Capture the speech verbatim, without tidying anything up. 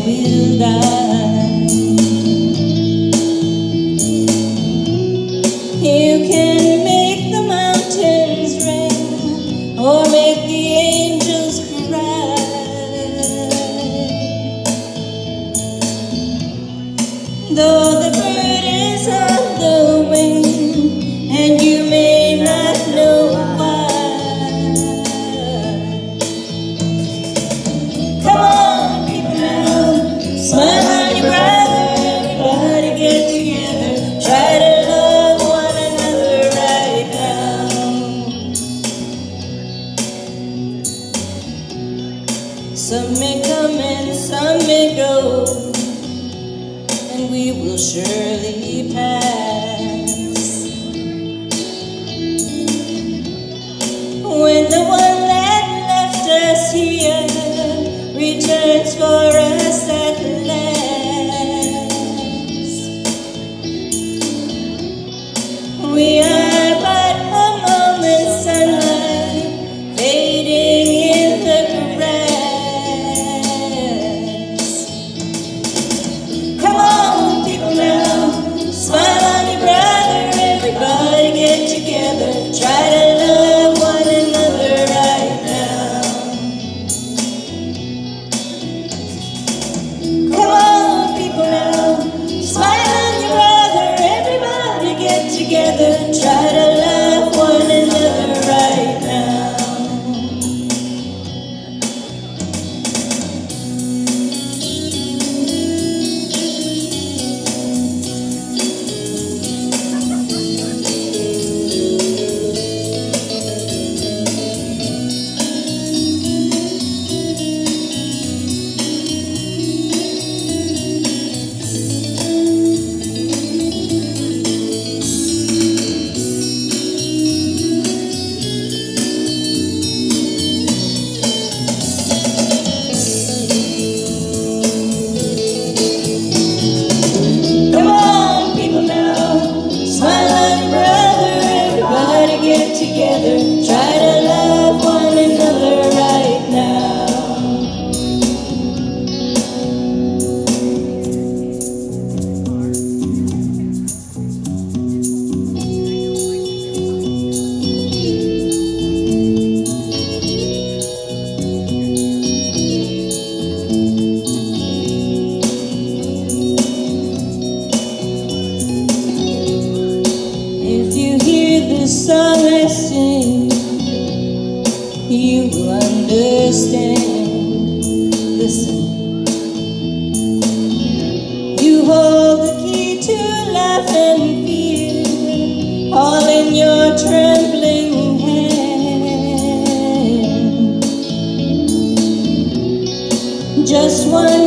will die. You can make the mountains rain or make the angels cry. Though the burdens on the wing and you may not know why. Come on, people now, smile on your brother, everybody get together, try to love one another right now. Some may come and some may go, and we will surely pass. When the one that left us here returns for us at last, we are but a moment's sunlight fading in the grass. Come on, people now, smile on your brother, everybody get together, try to love one another right now. Come on, people now, smile on your brother, everybody get together, try to love one another right now. Together, try to love one another right now. If you hear this song I sing, you will understand. Listen, you hold the key to life and fear, all in your trembling hand. Just one